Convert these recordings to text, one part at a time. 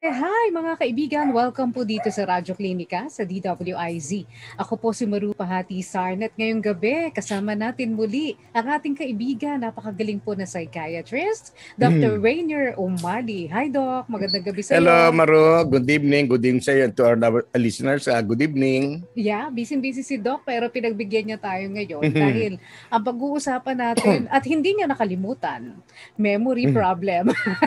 Hi mga kaibigan! Welcome po dito sa Radyo Klinika sa DWIZ. Ako po si Maru Pahati Sarnet. Ngayong gabi, kasama natin muli ang ating kaibigan, napakagaling po na psychiatrist, Dr. Rainier Umali. Hi Doc, magandang gabi sa iyo. Hello Maru, good evening sa iyo and to our listeners. Good evening. Yeah, busy-busy si Doc pero pinagbigyan niya tayo ngayon dahil ang pag-uusapan natin at hindi niya nakalimutan, memory problem.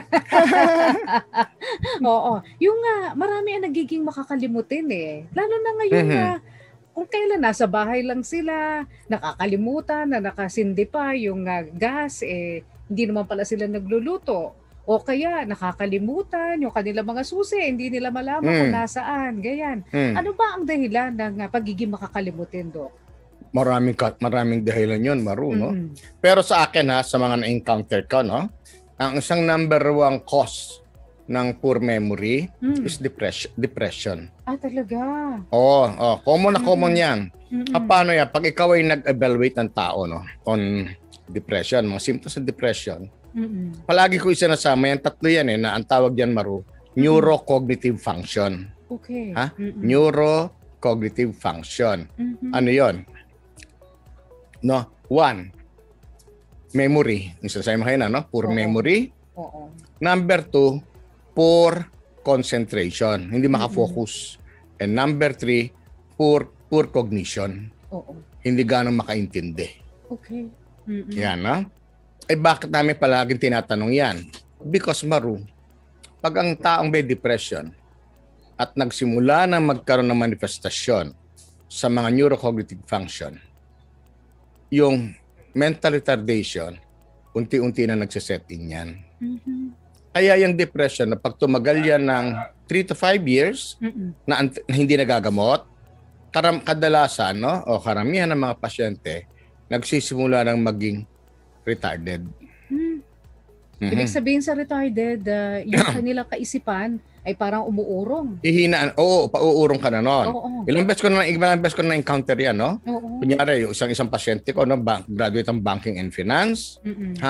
Oo, yung marami ang nagiging makakalimutin eh. Lalo na ngayon na kung kailan nasa bahay lang sila, nakakalimutan na nakasindi pa yung gas, hindi naman pala sila nagluluto. O kaya nakakalimutan yung kanilang mga susi, hindi nila malaman kung nasaan, ganyan. Ano ba ang dahilan ng pagiging makakalimutin, Doc? Maraming dahilan yun, Maru, no? Pero sa akin sa mga na-encounter ko, no? Ang isang number one cause ng poor memory is depression. Ah, talaga? Oo, common yan. Paano yan? Pag ikaw ay nag-evaluate ng tao, no, on depression, mga symptoms of depression, palagi ko isinasama yan, tatlo yan na ang tawag yan, Maru, neurocognitive function. Okay. Neurocognitive function. Ano yon? No, one, memory. Isasabi mo kayo na, no? Poor memory. Oo. Number two, poor concentration. Hindi makafocus. And number three, poor cognition. Oo. Hindi ganong makaintindi. Okay. Yan, no? Bakit namin palaging tinatanong yan? Because, Maru, pag ang taong may depression at nagsimula na magkaroon ng manifestasyon sa mga neurocognitive function, yung mental retardation, unti-unti na nagsiset in yan. Kaya yung depression, na pag tumagal yan ng 3 to 5 years na hindi nagagamot, kadalasan, no, o karamihan ng mga pasyente, nagsisimula ng maging retarded. Ibig sabihin sa retarded, yung kanilang kaisipan ay parang umuurong. Ihinaan, pauurong ka na nun. Oo. Ilang beses ko na encounter yan, no? Oo. Kunyari, yung isang pasyente ko, no, graduate ng banking and finance,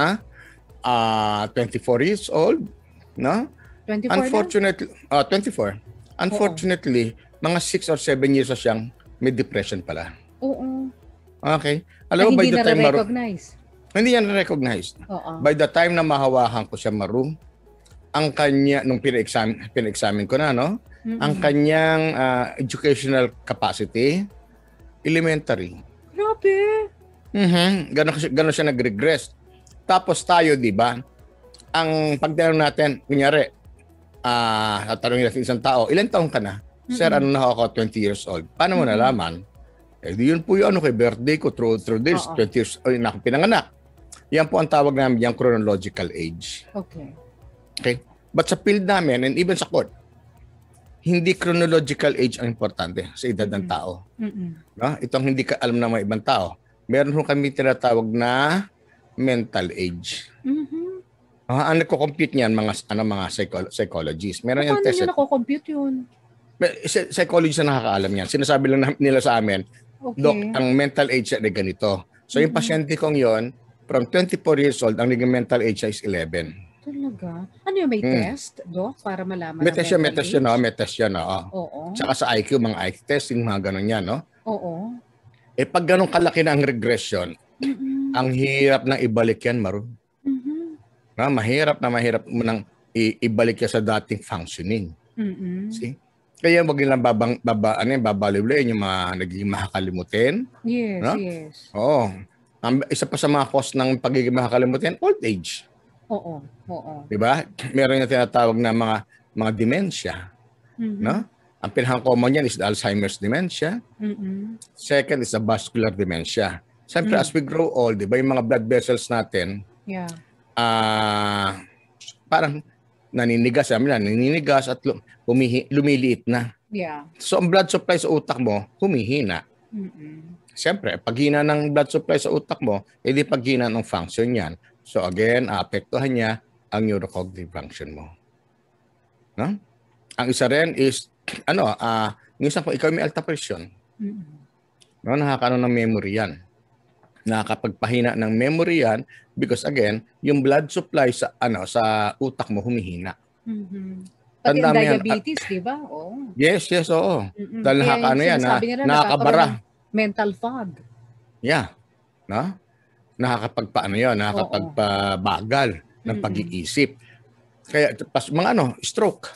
24 years old, no? 24 Unfortunately, 24. Unfortunately, mga 6 or 7 years na siyang may depression pala. Oo. Okay. Alam mo, by hindi the time, Maru, na-recognize. hindi yan recognized. Oo. By the time na mahawakan ko siya, Maru, ang kanya, nung pina-examine ko na, no? Ang kanyang educational capacity, elementary. Grabe. Ganon siya nag-regress. Tapos tayo, di ba? Ang pagtanong natin, kunyari, tatanungin natin isang tao, ilan taong ka na? Sir, ano na ako, 20 years old. Paano mo nalaman? Yun po yung kay birthday ko, through this, 20 years old, na ako pinanganak. Yan po ang tawag namin, yung chronological age. Okay? But sa field namin, and even sa court, hindi chronological age ang importante sa edad ng tao. No? Itong hindi ka alam ng mga ibang tao. Meron kami tinatawag na mental age. Ang nagko-compute niyan mga psychologists. Meron yung test. Paano nyo nako-compute yun? Psychologists na nakakaalam yan. Sinasabi lang nila sa amin, Doc, ang mental age ay ganito. So yung pasyente kong yon, from 24 years old, ang naging mental age is 11. Talaga? Ano yung may test, Doc, para malaman May test yun. Oo. Tsaka sa IQ, mga IQ testing, mga ganun yan, no? Oo. Pag ganun kalaki na ang regression, ang hirap nang ibalik yan, Maru. Na, mahirap mo nang ibalik yan sa dating functioning. See? Kaya wag nilang babaliwlain yung mga nagiging makakalimutin. Yes, no? yes. Oo. Isa pa sa mga cause ng pagiging makakalimutin, old age. Oo. Diba? Meron yung tinatawag na mga dementia. No? Ang pinaka-common yan is the Alzheimer's dementia. Second is the vascular dementia. Siyempre, as we grow old, diba, yung mga blood vessels natin, parang naninigas at lumiliit na. Yeah. So, ang blood supply sa utak mo, humihina. Siyempre, paghina ng blood supply sa utak mo, edi paghina ng function yan. So, again, aapektuhan niya ang neurocognitive function mo. No? Ang isa rin is, minsan kung ikaw may alta presyon, no, nakakaano ng memory yan. Nakakapagpahina ng memory yan because again, yung blood supply sa sa utak mo humihina. Pati ang Tandaan mo yan. diabetes, di ba? Oo. Yes, oo. Dahil Kaya yung yan, sinasabi nila, nakakabara. nakakaroon ng mental fog. Yeah. No? Nakakapagpaano yun, nakakapagpabagal ng pag-iisip. Kaya mga stroke.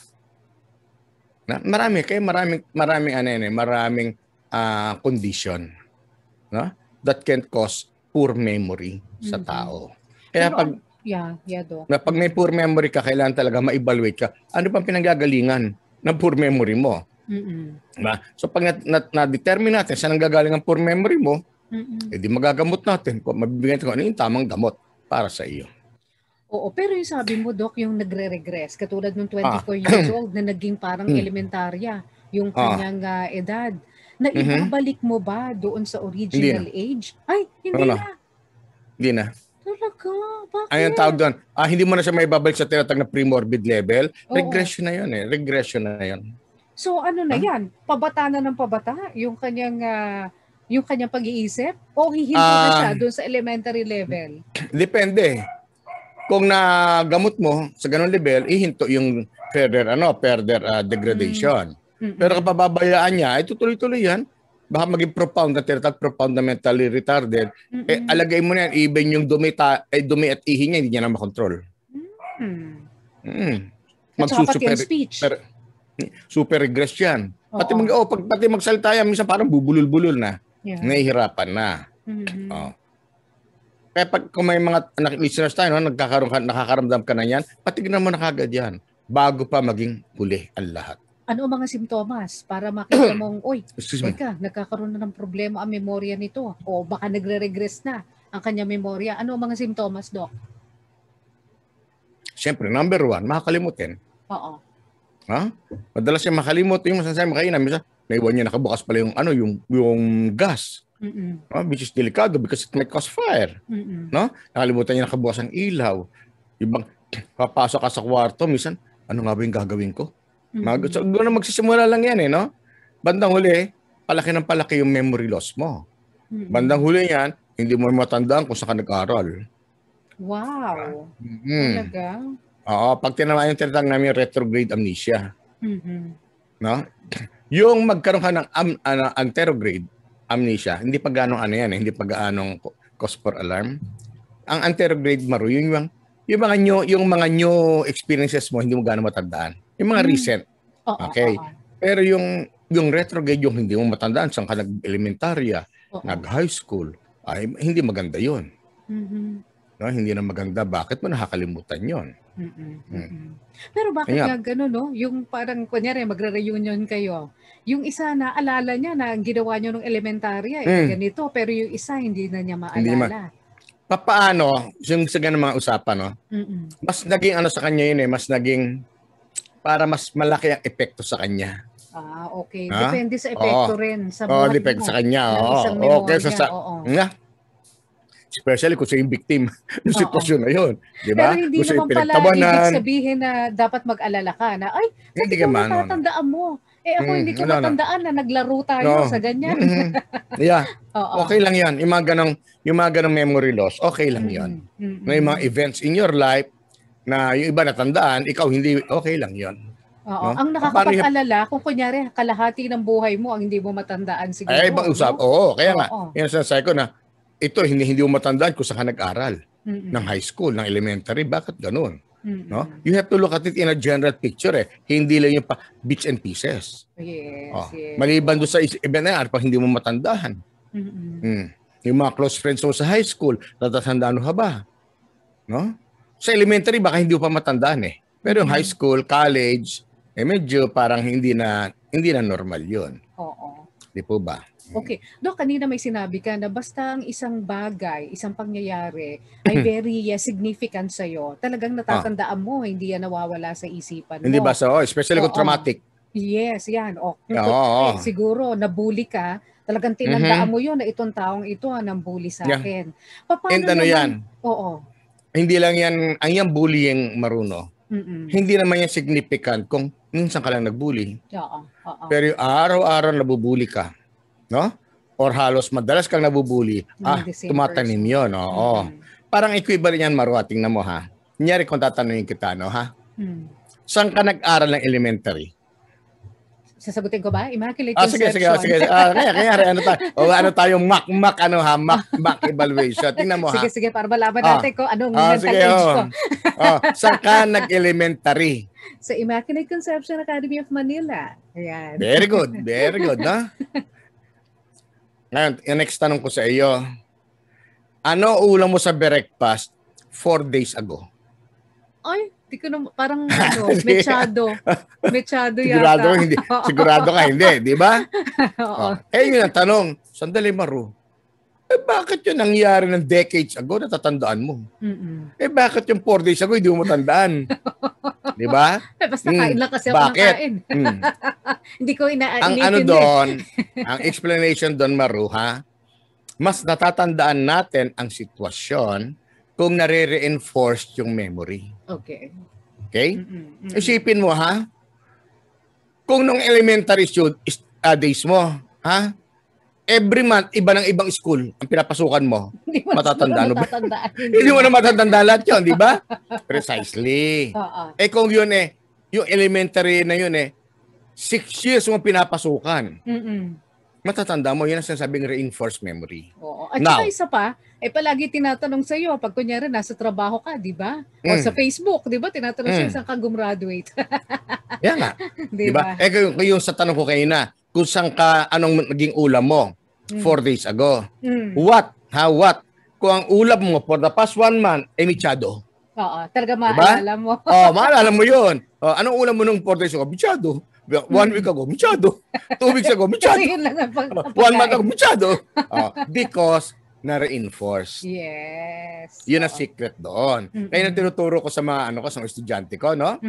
Maraming condition, no? That can cause poor memory sa tao. Kaya pag may poor memory ka, kailangan talaga ma-evaluate ka. Ano pang pinanggagalingan ng poor memory mo? Diba? So pag na-determine natin saan ang gagaling ang poor memory mo, edi magagamot natin. Mabibigyan natin kung ano yung tamang gamot para sa iyo. Oo, pero yung sabi mo, Doc, yung nagre-regress, katulad ng 24 years old na naging parang elementarya yung kanyang edad, na ibabalik mo ba doon sa original age? Ay, hindi na. Hindi na. Talaga? Bakit? Ayun tawag doon. Hindi mo na siya maibabalik sa tinatag na pre-morbid level. Regression na yun eh. Regression na yun. So ano na yan? Pabata na ng pabata yung kanyang pag-iisip? O hihinto na siya doon sa elementary level? Depende. Kung nagamot mo sa ganung level, ihinto yung further degradation. Pero kapag babayaan niya, ay tutuloy-tuloy yan. Baka maging profound na mentally retarded. Alagay mo na yan, even yung dumi at ihi niya, hindi niya na makontrol. Pati ang speech. Super regress yan. Pati magsalita yan, minsan parang bubulol-bulol na. Nahihirapan na. Kaya kung may mga listeners tayo, nakakaramdam ka na yan, patignan mo na kagad yan bago pa maging huli ang lahat. Ano ang mga simptomas para makita mong, nagkakaroon na ng problema ang memorya nito o baka nagre-regress na ang kanyang memorya. Ano ang mga simptomas, Doc? Siyempre, number 1, makakalimutin. Oo. Madalas siya makalimot yung masasabi makainan. Minsan, naiwan niya nakabukas pala yung gas. Which is delicado because it might cause fire. No? Nakalimutan niya nakabukas ang ilaw. Ibang papasok ka sa kwarto, minsan, ano nga ba yung gagawin ko? So, doon na magsisimula lang yan eh, no? Bandang huli, palaki ng palaki yung memory loss mo. Bandang huli yan, hindi mo matandaan kung saan ka nag-aral. Wow. Talaga? Oo, pag tinamaan yung tinatawag namin retrograde amnesia. No? Yung magkaroon ka ng anterograde amnesia, hindi pa ganong hindi pa ganong cause for alarm. Ang anterograde yung mga new experiences mo, hindi mo gaano matandaan. Yung mga recent. Okay. Pero yung retrograde, yung hindi mo matandaan, saan ka nag-elementarya, nag-high school, ay hindi maganda yun. No, hindi na maganda. Bakit mo nakakalimutan yun? Pero bakit nga gano'n, no? Yung parang, kunyari, magre-reunion kayo. Yung isa, naalala niya na ginawa niyo nung elementarya, ganito, pero yung isa, hindi na niya maalala. Paano, yung sa ganun mga usapan, no? Mas naging sa kanya yun mas naging, para mas malaki ang epekto sa kanya. Okay. Depende sa epekto rin. Sa buhay depende sa kanya. Okay, especially kung siya yung victim ng sitwasyon na yun. Diba? Pero hindi naman pala ibig sabihin na dapat mag-alala ka na, ay, hindi ka matatandaan mo. Ako hindi ko matandaan na naglaro tayo sa ganyan. Okay lang yan. Yung mga ganong memory loss, okay lang yan. May mga events in your life na yung iba natandaan, ikaw hindi, okay lang yan. No? Ang nakakapag-alala, kung kunyari, kalahati ng buhay mo ang hindi mo matandaan siguro. Ay, ibang usap. Kaya nga, yan sinasabi ko na, ito, hindi mo matandaan kung saan ka nag-aral ng high school, ng elementary. Bakit ganun? No? You have to look at it in a general picture. Hindi lang yung bits and pieces. Yes. Maliban doon sa event na yan, pag hindi mo matandaan. Yung mga close friends mo sa high school, natatandaan mo ka ba? No? Sa elementary, baka hindi mo pa matandaan Pero yung high school, college, medyo parang hindi na normal yun. Di po ba? Okay. Doc, kanina may sinabi ka na basta ang isang bagay, isang pangyayari ay very significant sa'yo. Talagang natatandaan mo, hindi yan nawawala sa isipan mo. Hindi ba? Especially kung traumatic. Yes, yan. Siguro, nabully ka, talagang tinandaan mo yun na itong taong ito nang bully sa akin. Paano naman? Yan? Oo. Hindi lang yan, ang yung bullying maruno. Hindi naman yan significant kung minsan ka lang nagbully. Pero yung araw-araw nabubuli ka, no? Or halos madalas kang nabubuli, tumatanim yun. Parang equivalent yan, Marwa, tingnan mo ha. Kunyari kung tatanungin kita, no ha? Saan ka nag-aral ng elementary? Sasagutin ko ba? Immaculate Sige, Conception. sige. Kaya ano tayong mock evaluation. Tingnan mo, Sige, ha? sige, para malaman natin kung anong mental Sige, age ko. Saan ka nag-elementary? Sa Immaculate Conception Academy of Manila. Ayan. Very good, no? Ngayon, yung next tanong ko sa iyo. Ano ulam mo sa breakfast 4 days ago? Ay, di ko na, parang mechado. Mechado Sigurado yata. hindi. Sigurado ka hindi, di ba? Oo. Yun ang tanong. Sandali, Maru. Bakit yun nangyari ng decades ago, natatandaan mo? Bakit yung 4 days ago, hindi mo matandaan? Di ba? Basta kain lang kasi ako ng kain. Hindi ko Ang doon, ang explanation doon, Maru, ha? Mas natatandaan natin ang sitwasyon kung nare-reinforce yung memory. Okay. Okay? Isipin mo, ha? Kung nung elementary days mo, ha? Every month, iba ng ibang school ang pinapasukan mo. Matatandaan mo ba? Hindi mo na matatandaan lahat yun, di ba? Precisely. Kung yun yung elementary na yun 6 years mo pinapasukan. Matatanda mo, yun ang sinasabing reinforced memory. Oo. At saka isa pa, palagi tinatanong sa iyo pag kunyari nasa trabaho ka, di ba? O sa Facebook, di ba? Tinatanong sa'yo saan ka gumraduate. Yan nga. Di ba? Yung sa tanong ko kayo na, kung saan ka, anong naging ulam mo 4 days ago. What? Kung ang ulam mo for the past 1 month, mechado. Oo. Talaga maalala mo. Maalala mo yun. Anong ulam mo nung 4 days ago? Mechado. 1 week ago, mechado. 2 weeks ago, mechado. Kasi yun lang ang 1 month ago, mechado. Because na-reinforce. Yes. Yun ang secret doon. Kaya na tinuturo ko sa mga sa mga estudyante ko, no?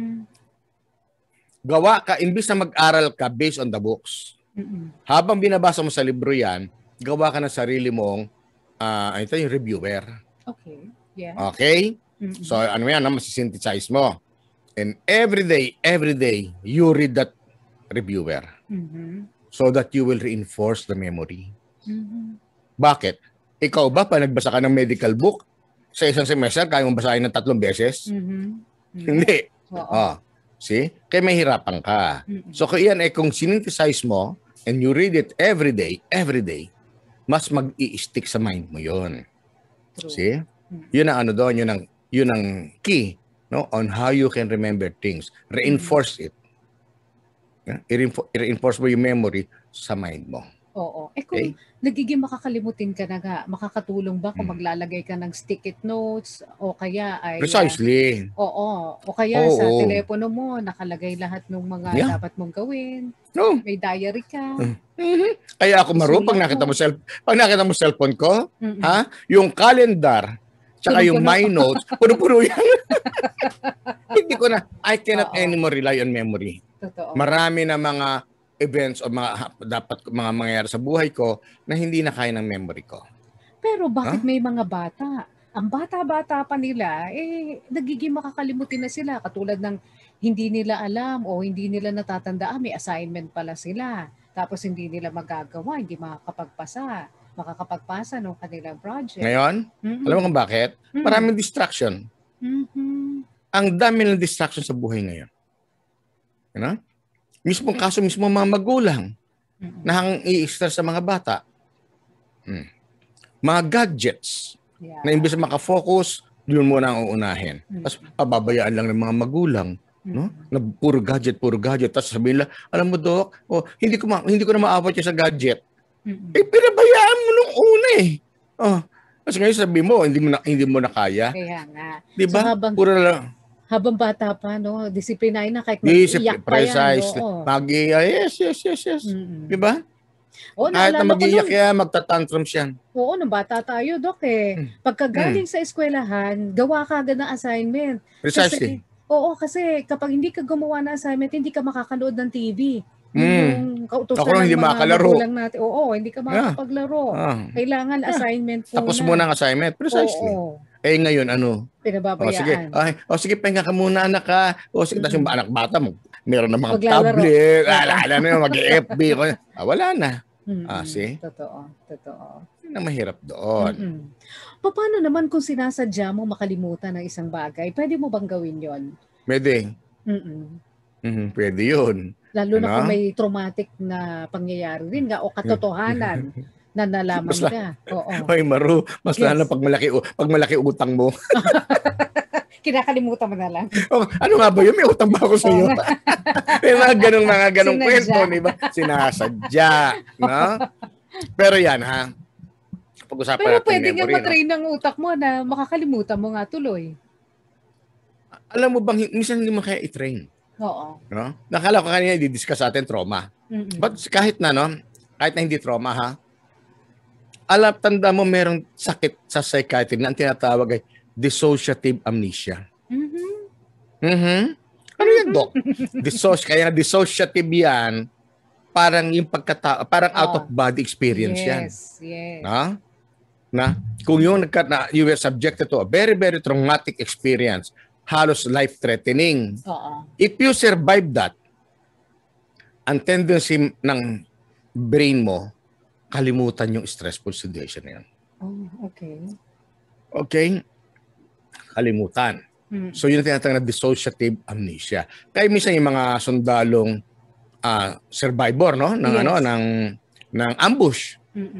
Gawa ka, imbis na mag-aral ka based on the books. Habang binabasa mo sa libro yan, gawa ka ng sarili mong yung reviewer. Okay. Yeah. Okay? So, ano yan, masisynthesize mo. And every day, you read that reviewer so that you will reinforce the memory. Bakit? Ikaw ba, pa nagbasa ka ng medical book, sa isang semester, kaya mong basahin ng 3 beses? Hindi. See? Kaya mahirapan ka. So, kaya kung synthesize mo and you read it every day, mas mag-i-stick sa mind mo yun. See? Yun ang doon, yun ang key. No, on how you can remember things. Reinforce it. I-reinforce mo yung memory sa mind mo. Oo. Kung nagiging makakalimutin ka na nga, makakatulong ba kung maglalagay ka ng stick-it notes o kaya ay... Precisely. O kaya sa telepono mo, nakalagay lahat ng mga dapat mong gawin. No. May diary ka. Kaya ako, Maru, pag nakita mo cellphone ko, yung calendar, tsaka yung my notes, puro-puro yan. Hindi ko na, I cannot anymore rely on memory. Totoo. Marami na mga events o dapat mga mangyayari sa buhay ko na hindi na kaya ng memory ko. Pero bakit may mga bata? Ang bata-bata pa nila, nagiging makakalimutin na sila. Katulad ng hindi nila alam o hindi nila natatandaan, may assignment pala sila. Tapos hindi nila magagawa, hindi makakapagpasa ng kanilang project. Ngayon, alam mo kung bakit? Maraming distraction. Ang dami ng distraction sa buhay ngayon. Mismo mga magulang na hang i-stress sa mga bata. Mga gadgets na imbes na makafocus, yun muna ang uunahin. Tapos pababayaan lang ng mga magulang. No? Na puro gadget. Tapos sabihin lang, alam mo, Doc, hindi ko na maabot yung sa gadget. Pinabayaan mo nung una Kasi ngayon sabihin mo, hindi mo na kaya. Kaya nga. Diba? So, puro lang. Habang bata pa, no? Disiplinahin na kahit mag-iiyak pa yan. Yes. Diba? Kahit na mag-iiyak yan, magtatantrums yan. Oo, nung bata tayo, Dok Pagkagaling sa eskwelahan, gawa ka agad ng assignment. Precisely. Kasi kapag hindi ka gumawa ng assignment, hindi ka makakanood ng TV. Yung kautusan ng mga magulang natin. Hindi ka makapaglaro. Kailangan assignment muna. Tapos muna ang assignment. Precisely. Ngayon, pinababayaan. Sige, pahinga ka muna, anak ka. Sige, tapos yung anak bata mo, meron na mga tablet. Alam na yun, mag-FB. Wala na. See? Totoo. Yun ang mahirap doon. Paano naman kung sinasadya mo makalimutan ng isang bagay? Pwede mo bang gawin yon? Pwede. Pwede yun. Lalo na kung Ano? may traumatic na pangyayari din nga o katotohanan na nalaman Mas ka. Oo. Ay, Maru, mas lalo Yes. pag malaki utang mo. Kinakalimutan mo na lang. Oh, ano nga ba yun? May utang ba ako sa Oo iyo? nga. May mga ganong Sinadya. kwento, di ba? Sinasadya, no? Pero yan, ha? Pag-usapan Pero natin pwede nga memory, no? matrain ng utak mo na makakalimutan mo nga tuloy. Alam mo bang, minsan hindi mo kaya i-train. Oo. No? Nakala ko kanina, i-discuss natin trauma. But kahit na, no? Kahit na hindi trauma, ha? Tanda mo merong sakit sa psychiatry na ang tinatawag ay dissociative amnesia. Ano yan, Doc? Kaya dissociative yan, parang yung parang out of body experience yan. Yes. Na kung yung you were subjected to a very, very traumatic experience, halos life-threatening. If you survive that, ang tendency ng brain mo, kalimutan yung stressful situation na yan. Okay? Kalimutan. So yun ang tinatawag na dissociative amnesia. Kaya minsan yung mga sundalong survivor, no, ng ambush.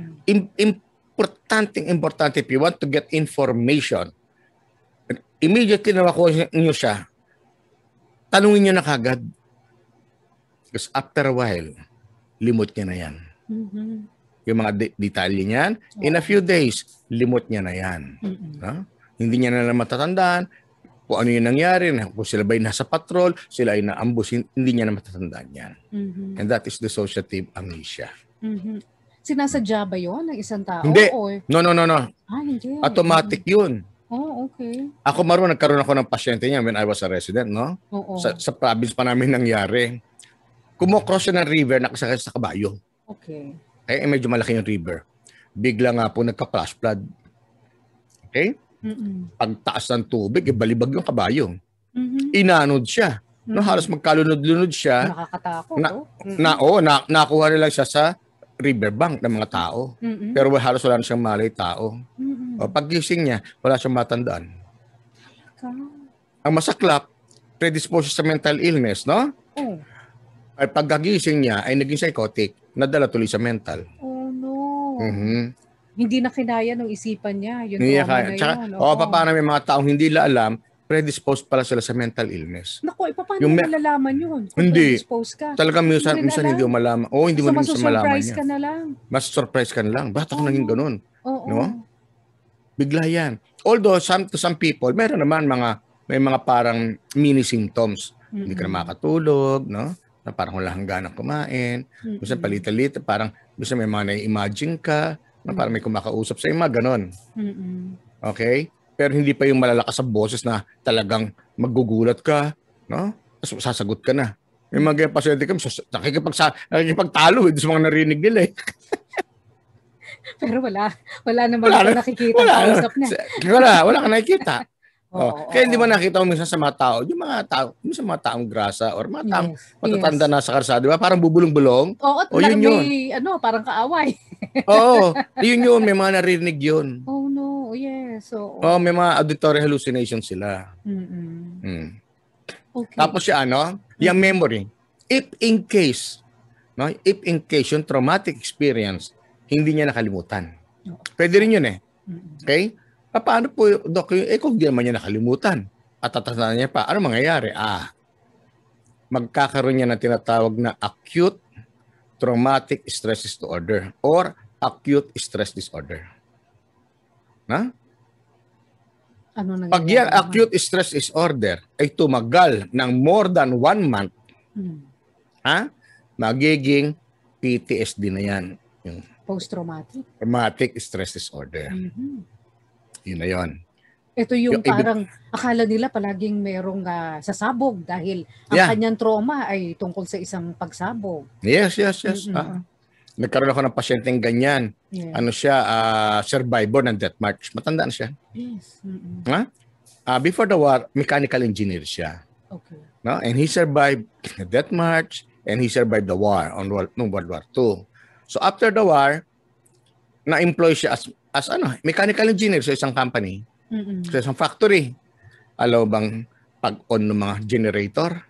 Importante if you want to get information, immediately na makuha niyo siya, tanungin niyo na kagad. Because after a while, limot niya na yan. Yung mga detalye niyan, in a few days, limot niya na yan. Hindi niya na matatandaan kung ano yung nangyari, kung sila ba'y nasa patrol, sila ay na-ambush, hindi niya na matatandaan yan. And that is dissociative amnesia. Sinasadya ba yun ng isang tao? Hindi. Or... No. Hindi. Automatic yun. Okay. Ako, Maru, nagkaroon ako ng pasyente niya when I was a resident, no? Sa province pa namin nangyari. Kumocross siya ng river, nakasakay sa kabayo. Okay. Eh, medyo malaki yung river. Bigla nga po nagka-flash flood. Okay? Pagtaas ng tubig, balibag yung kabayo. Inanod siya. No, halos magkalunod-lunod siya. Nakakatakot. Nakuha nila siya sa riverbank ng mga tao. Pero halos wala na siyang malay tao. O, paggising niya, wala siyang matandaan. Ang masaklap, predisposed sa mental illness, no? At pagkagising niya ay naging psychotic, nadala tuloy sa mental. Oh no. Hindi na kinaya ng isipan niya yung Hindi trauma na tsaka, yun. paano may mga taong hindi la alam, predisposed pala sila sa mental illness. Naku, paano mo malalaman yun? Hindi. Predisposed ka. Talagang minsan hindi mo malaman. Hindi mo rin malaman niya. Ka na lang. Mas surprise ka na lang. Bakit ako naging ganun? Oo. No? Bigla yan. Although to some people, meron naman may mga parang mini symptoms. Hindi ka na makatulog, no? Na parang wala kang ganang kumain. Minsan palit-palit, parang minsan may mga na-imagine ka, na parang may kumakausap sa mga ganon. Okay? Pero hindi pa yung malalakas sa boses na talagang magugulat ka, no? Tapos sasagot ka na. May mga pasyente kami, nakikipagtalo sa mga narinig nila eh. Pero wala naman ka nakikita ang kausap niya. Wala ka nakikita. Kaya hindi mo nakita mo minsan sa mga tao, yung mga tao, minsan mga taong grasa or mga taong matatanda na sa karsada, di ba? Parang bubulong-bulong. May parang kaaway. Yun, may mga narinig yun. Oh no, yes. May mga auditory hallucinations sila. Okay. Tapos yung memory. If in case yung traumatic experience, hindi niya nakalimutan. Pwede rin yun eh. Okay? Paano po, Doc, kung di naman niya nakalimutan at tatatandaan niya pa, ano mangyayari? Magkakaroon niya ng tinatawag na acute traumatic stress disorder or acute stress disorder. Na? Pag yan, acute stress disorder ay tumagal ng more than 1 month, magiging PTSD na yan. Yung post-traumatic stress disorder. Yun na yun. Ito yung parang akala nila palaging merong sasabog dahil ang kanyang trauma ay tungkol sa isang pagsabog. Yes. Nagkaroon ako ng pasyenteng ganyan. Survivor ng death march. Matanda na siya. Yes. Before the war, mechanical engineer siya. Okay. No? And he survived the death march and he survived the war World War II. So after the war, na-employ siya as mechanical engineer sa isang company, sa isang factory. Alam bang pag-on ng mga generator,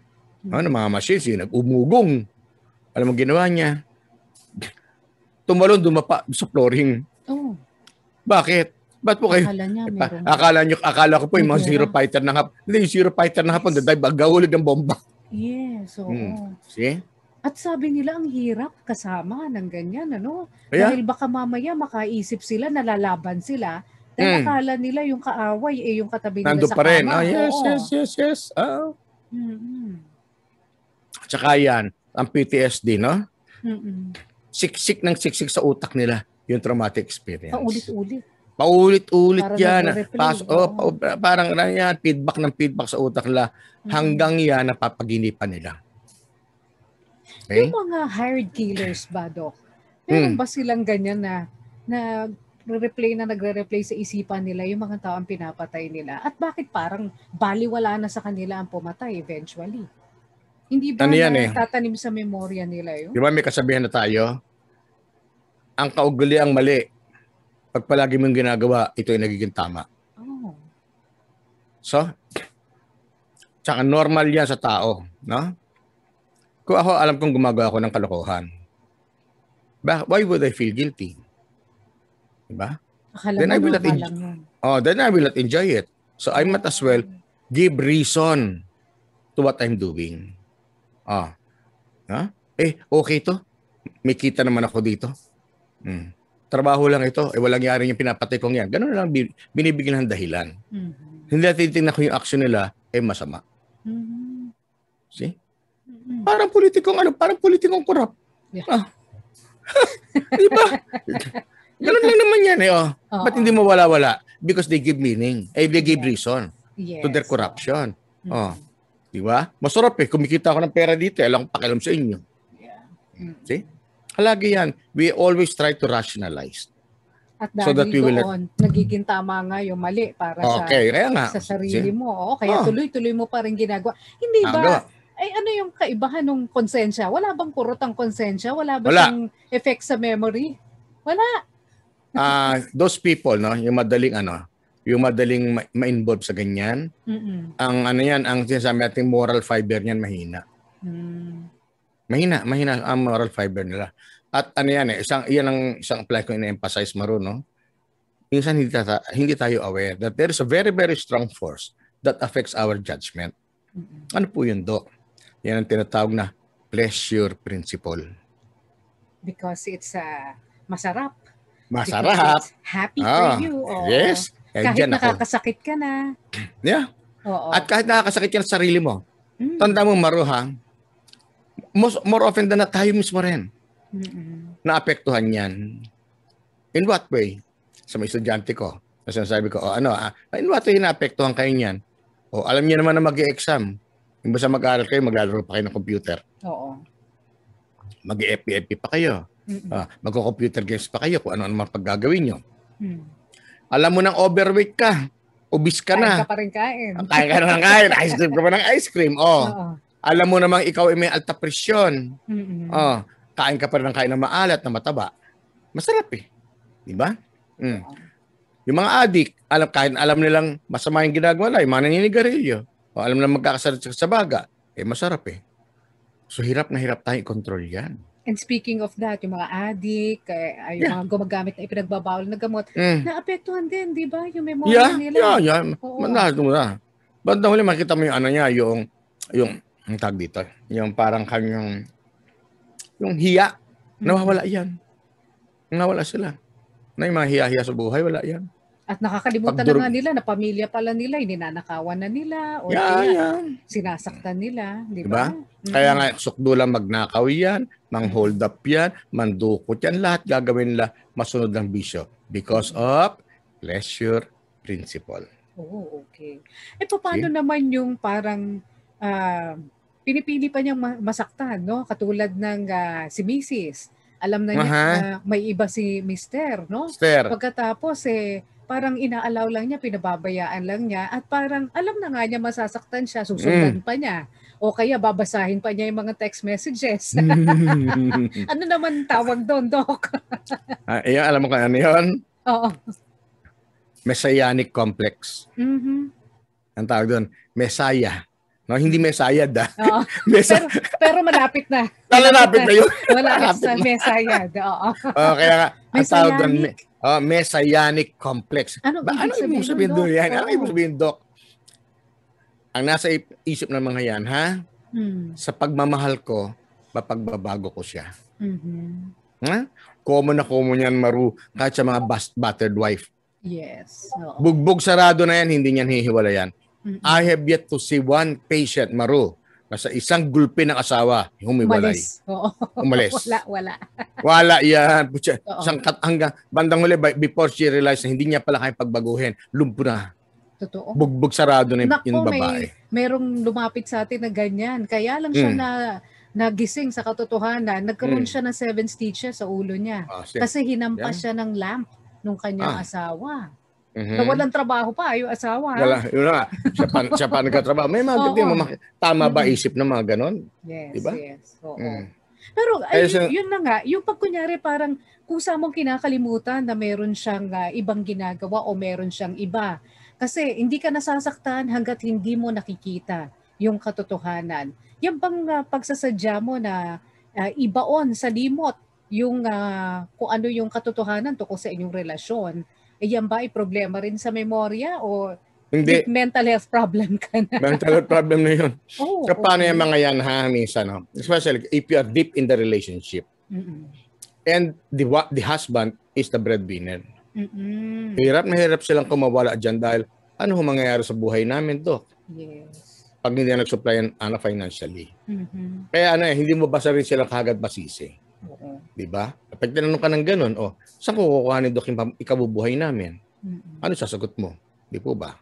Ano, mga machines, yung nag-umugong. Alam mo ginawa niya? Tumalon, dumapa sa flooring. Oh, Bakit? Ba't po kayo? akala niya merong Akala ko po may yung mga zero pera. fighter ng hapon. Hindi, yung zero fighter ng hapon, Yes. dahil bagahulog ng bomba. Yes, oo. See? At sabi nila ang hirap kasama ng ganyan, ano? Kaya? Dahil baka mamaya makaisip sila, nalalaban sila. Dahil akala nila yung kaaway, yung katabi nila Nandun sa pa rin. kama. Yes, Oo. yes. Mm-mm. Tsaka yan, ang PTSD, no? Mm-mm. Siksik sa utak nila yung traumatic experience. Paulit-ulit. Paulit-ulit Para yan. nagre-replay, Parang yan, feedback sa utak nila hanggang yan napapaginipan nila. Okay? Yung mga hired killers ba, Doc? Meron ba silang ganyan na nagre-replay sa isipan nila yung mga tao ang pinapatay nila? At bakit parang baliwala na sa kanila ang pumatay eventually? Hindi ba tatanim sa memorya nila yun? Di ba may kasabihan na tayo? Ang kaugaliang mali, pag palagi mong ginagawa, ito ay nagiging tama. Oh. So, tsaka normal yan sa tao, no? Kung ako, alam kong gumagawa ako ng kalokohan. Why would I feel guilty? Diba? Akala mo normal lang yun. Then I will not enjoy it. So I might as well give reason to what I'm doing. Okay to. May kita naman ako dito. Trabaho lang ito. Walang yari yung pinapatay kong yan. Ganun lang binibigyan ng dahilan. Hindi natin titignan ko yung action nila, masama. See? Parang politikong corrupt. Yeah. Diba? Ganun lang naman yan Ba't hindi mo wala-wala? Because they give meaning. They give reason to their corruption. Diba? Masarap kumikita ako ng pera dito. Alam ko pakialam sa inyo. Yeah. See? Halagi yan. We always try to rationalize. At dahil doon, nagiging tama nga yung mali para sa sarili mo. Kaya tuloy-tuloy mo pa rin ginagawa. Hindi ba? Ano yung kaibahan ng konsensya? Wala bang kurot ang konsensya? Wala ba siyang effect sa memory? Wala. Those people, no, yung madaling ma-involve sa ganyan, ang sinasabi natin moral fiber niyan mahina. Mahina ang moral fiber nila. At yan ang isang apply ko in-emphasize Maru, no? Minsan hindi tayo aware that there is a very, very strong force that affects our judgment. Ano po yun, Doc? Yan ang tinatawag na pleasure principle. Because it's masarap. Masarap. It's happy for you. Yes. Kahit nakakasakit ka na. Yeah. At kahit nakakasakit ka na sa sarili mo. Tanda mo, Maru, more often than not, tayo mismo rin. Naapektuhan yan. In what way? Sa mga estudyante ko, sinasabi ko, in what way naapektuhan kayo niyan? Alam niyo naman na mag-e-exam. Imbes na mag-aaral kayo, maglalaro pa kayo ng computer. Oo. Mag-FP pa kayo. Magko-computer games pa kayo kung ano mga paggagawin nyo. Alam mo nang overweight ka. Obese ka na. Kain ka pa rin kain. Kain ka na ng kain. Ice cream ka pa ng ice cream. Alam mo namang ikaw ay may alta presyon. Kain ka pa rin ng kain na maalat, na mataba. Masarap Diba? Yung mga addict, alam nilang masama yung ginagawa nila, yung mga naninigarilyo. Alam nilang magkakasakit sa baga, masarap So hirap na hirap tayo i-control yan. And speaking of that, yung mga addict, yung mga gumagamit na ipinagbabawal na gamot, naapektuhan din, di ba? Yung memory nila. Bandang huli, makita mo yung yung tag dito, yung parang kanyang, yung hiya, nawawala yan. Nawawala sila. Na yung mga hiya-hiya sa buhay, wala yan. At nakakalimutan na nga nila na pamilya pala nila, ninanakawan na nila, o sinasaktan nila, di ba? Kaya nga, sukdo lang magnakaw yan, mang-hold up yan, mandukot yan, lahat gagawin nila masunod ng bisyo because of pleasure principle. Okay. Paano naman yung parang pinipili pa niyang masaktan, no? Katulad ng si Mrs. Alam na niya may iba si Mr., no? Pagkatapos parang inaalaw lang niya, pinababayaan lang niya, at parang alam na nga niya masasaktan siya, susundan pa niya. O kaya babasahin pa niya yung mga text messages. Ano naman tawag doon, Doc? Alam mo kung ano yun? Oo. Messianic complex. Ang tawag doon, Messiah. No, hindi mesayad Oo. Mesa, Pero malapit na. Nalalapit na yun. Malapit sa mesayad. Oo. Kaya nga, ang tawag doon, Messianic. Messianic complex. Anong ibig Ano sabihin sabihin nun, doon Doc? yan? Ano Oo. ibig sabihin, Doc? Ang nasa isip ng mga yan, ha? Sa pagmamahal ko, mapagbabago ko siya. Ha? Common na common yan, Maru, kahit sa mga battered wife. Yes. Oo. Bugbog sarado na yan, hindi niyan hihiwalayan. I have yet to see one patient, Maru, na sa isang gulpi ng asawa, humiwalay. Umalis. Oo. Umalis. Wala. Wala yan. Oo. Hanggang bandang huli, before she realized na hindi niya pala kaya pagbaguhin, lumpo na. Totoo. Bugbog sarado na Naku, yung babae. merong lumapit sa atin na ganyan. Kaya lang siya nagising sa katotohanan. Nagkaroon siya ng 7 stitches sa ulo niya. Kasi hinampas siya ng lamp nung kanyang asawa. Nawalan trabaho pa yung asawa. Yun na. Siya pa nagkatrabaho. May mga tama ba isip na mga ganon? Yes, diba? yes. Oo. Pero yun na nga, yung pagkunyari parang kusa mong kinakalimutan na meron siyang ibang ginagawa o meron siyang iba. Kasi hindi ka nasasaktan hanggat hindi mo nakikita yung katotohanan. Yan bang pagsasadya mo na ibaon sa limot yung kung ano yung katotohanan tungkol sa inyong relasyon, yan ba ay problema rin sa memorya o hindi. Mental health problem ka na? Mental health problem na yun. Oh, paano yung mga yan, ha, minsan, no? Especially if you are deep in the relationship and the husband is the breadwinner. Hirap na hirap silang kumawala dyan dahil ano mangyayari sa buhay namin, Doc? Yes. Pag hindi na nag-supply financially. Kaya hindi mo basta rin silang kagad masisi. Diba? Pag tinanong ka ng ganun, saan ko kukuhanin, Doc, yung ikabubuhay namin? Ano sasagot mo? Di po ba?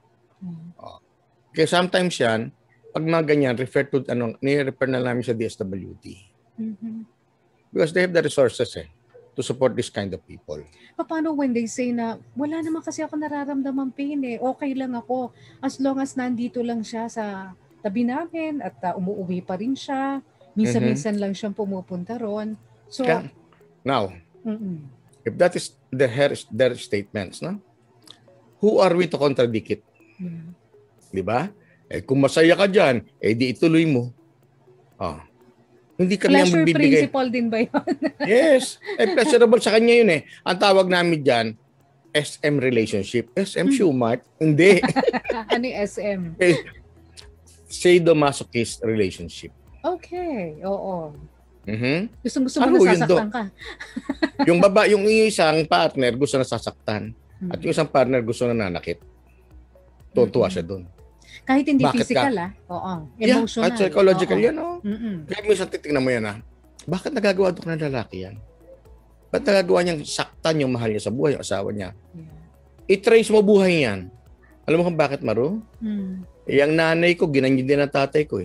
Kaya sometimes yan, pag mga ganyan, ni-refer na namin sa DSWD. Because they have the resources to support this kind of people. Paano when they say na, wala naman kasi ako nararamdaman pain okay lang ako, as long as nandito lang siya sa tabi namin at umuwi pa rin siya, minsan-minsan lang siyang pumupunta ron. So, now, if that is their statements, no? Who are we to contradict it? Diba? Kung masaya ka dyan, di ituloy mo. Hindi kami ang pleasure magbibigay. Principle din ba yun? Yes. Pleasurable sa kanya yun Ang tawag namin dyan, SM relationship. SM Schumart? Hindi. Ano yung SM? Sadomasochist relationship. Okay. Oo. Gusto Ano mo nasasaktan ka? yung isang partner gusto na sasaktan. At yung isang partner gusto na nanakit. Tuwa siya doon. Kahit hindi Bakit physical Oo. Emotional. Kahit psychological yan Kaya minsan titignan mo yan bakit nagagawa doon ng lalaki yan? Ba't nagagawa niyang saktan yung mahal niya sa buhay, yung asawa niya? I-trace mo buhay yan. Alam mo kung bakit, Maru? Yung nanay ko, ginanyan din ang tatay ko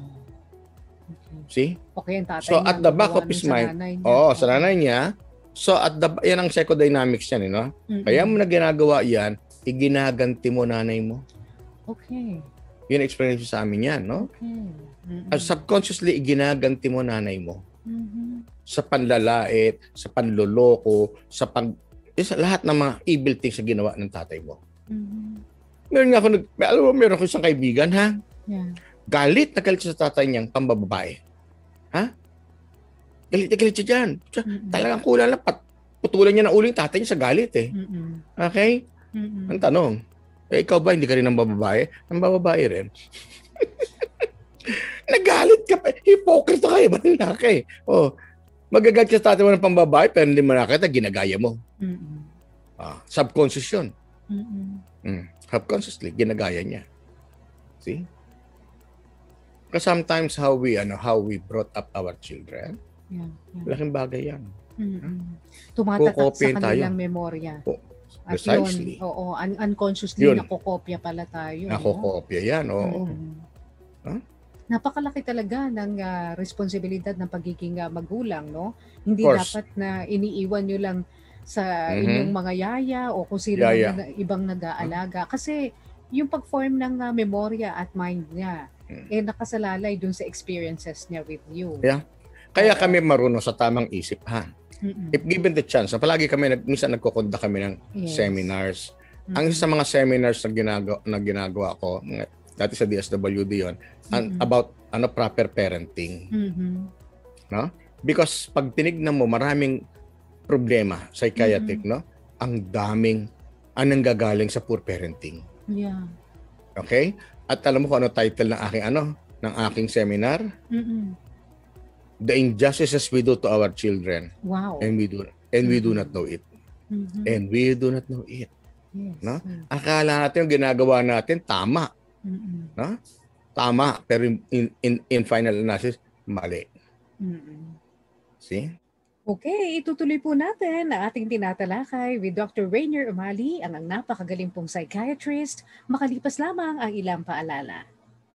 See? Okay, ang tatay so at the back of his mind, sa nanay niya. So at yan ang psychodynamics yan, Kaya mo na ginagawa yan, iginaganti mo nanay mo. Okay. Yun experience sa amin yan, no? Okay. Subconsciously, iginaganti mo nanay mo. Sa panlalait, sa panloloko, sa lahat ng mga evil things na ginawa ng tatay mo. Meron ko isang kaibigan, ha? Yeah. Galit na galit sa tatay niyang pambababae. Ha? Galit na galit siya dyan. Talagang kulang lang. Putulan niya ng ulo yung tatay niya sa galit Okay? Ang tanong, ikaw ba hindi ka rin ng bababae? Ang bababae rin. Nagalit ka pa. Hipokrito ka ba lalaki? Magagalit ka sa tatay mo ng pambabae pero hindi mo nakita, ginagaya mo. Subconscious yun. Subconsciously, ginagaya niya. See? Because sometimes how we brought up our children, malaking bagay yan. Tumatatak sa kanilang memorya. At precisely. yun, unconsciously nakokopya pala tayo. Nakokopya yan, Napakalaki talaga ng responsibilidad ng pagiging magulang, no? Hindi dapat na iniiwan nyo lang sa inyong mga yaya o kung sino ibang nag-aalaga. Kasi yung pag-form ng memorya at mind niya, nakasalalay dun sa experiences niya with you. Yeah. Kaya kami marunong sa tamang isip, ha? If given the chance, palagi kami, minsan nagkukonda kami ng seminars. Ang isa sa mga seminars na ginagawa ko, dati sa DSWD yon, Mm-mm. about proper parenting. Mhm. No? Because pag tinignan mo, maraming problema, psychiatric, no? Ang daming nanggagaling sa poor parenting. Yeah. Okay? At alam mo kung ano title ng aking seminar? Mm-mm. The injustices we do to our children, Wow. and we do not know it. Mhm. And we do not know it. Yes. No? Akala natin yung ginagawa natin tama, Mm-mm. no? Tama, pero in final analysis, mali. Mm-mm. See? Okay, itutuloy po natin ang ating tinatalakay with Dr. Rainier Umali, ang napakagaling pong psychiatrist. Makalipas lamang ang ilang paalala.